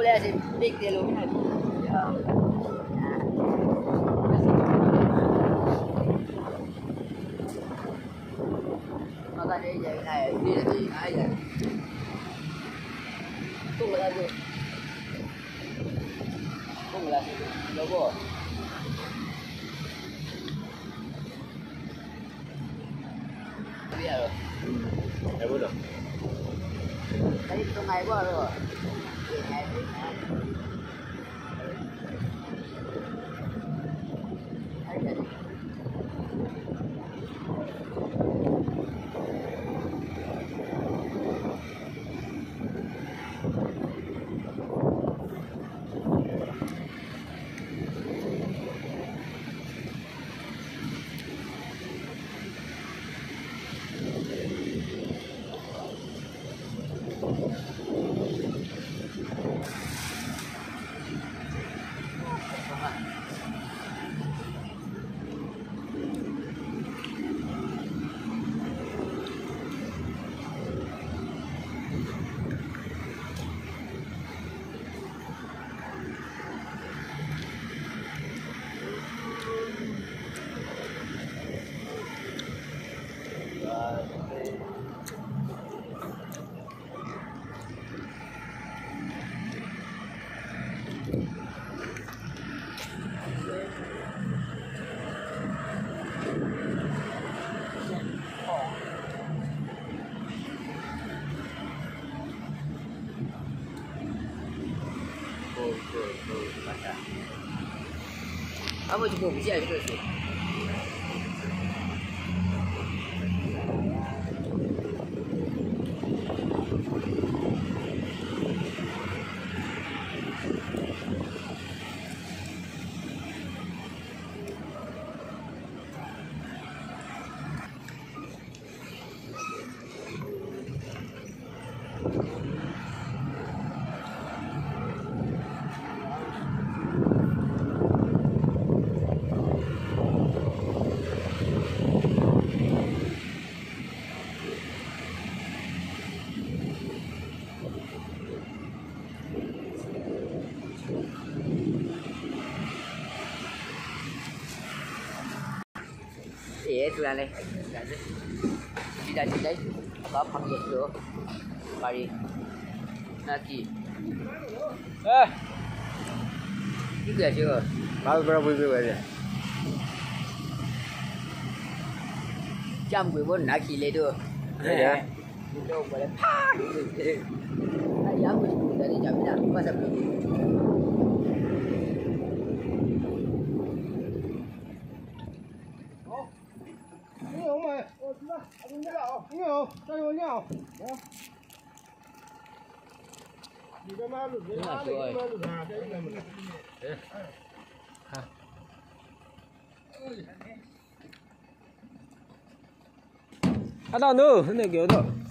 boleh sih big dia lu. Makan dia je naik, dia jadi aja. Tunggu lagi. Tunggu lagi. Logo. Biar lo. Ya boleh. Tadi sungai gua lo. Apa cukup bisa juga sih. Itu lah leh. Tidak apa panggil tu, mari nanti. Itu aja. Kalau berapa itu aja? Jam gue pun nak kile tu. Ya. Itu boleh pah. Ayam gue dari jam dah. Masa belum. 尿，加油尿！你干嘛录？你干嘛录啥？这应该没。哎，看。阿道奴，那个的。